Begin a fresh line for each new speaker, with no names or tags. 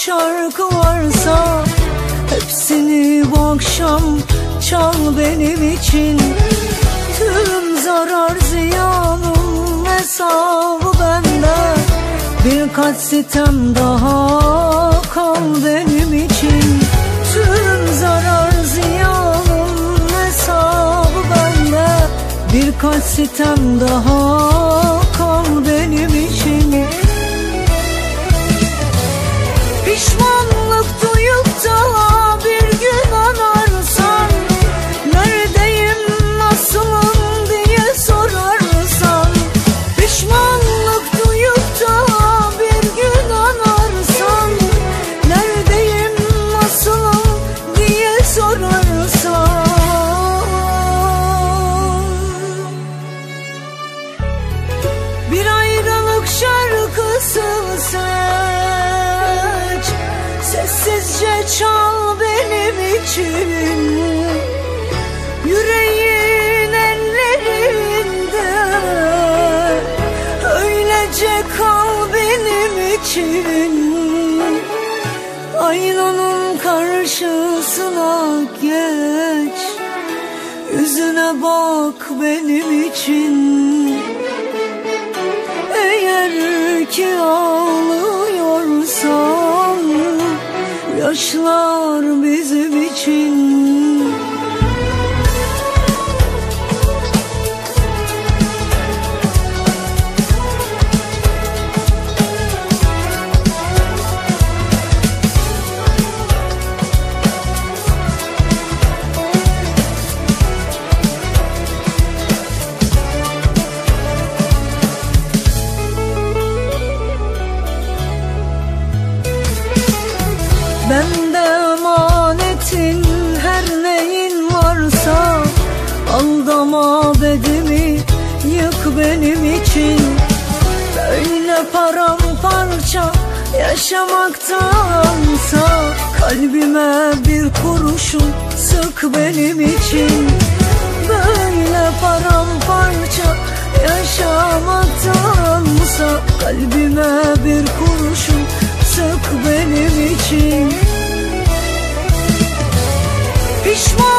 şarkı varsa hepsini bu akşam çal benim için. Tüm zarar ziyanın hesabı bende, birkaç sitem daha kal benim için. Tüm zarar ziyanın hesabı bende, birkaç sitem daha kal benim için. Pişmanlık duyup da bir gün anarsan, neredeyim nasılım diye sorarsan. Pişmanlık duyup da bir gün anarsan, neredeyim nasılım diye sorarsan. Bir ayrılık şarkısı seç, sessizce çal benim için. Yüreğin ellerinde öylece kal benim için. Aynanın karşısına geç, yüzüne bak benim için. Eğer ki ağlıyorsan, yaşlar bizim için. Bende emanetin her neyin varsa, aldama bedimi yık benim için. Böyle paramparça yaşamaktansa, kalbime bir kurşun sık benim için. Böyle paramparça yaşamaktansa, kalbime bir kurşun sık benim için. Pişman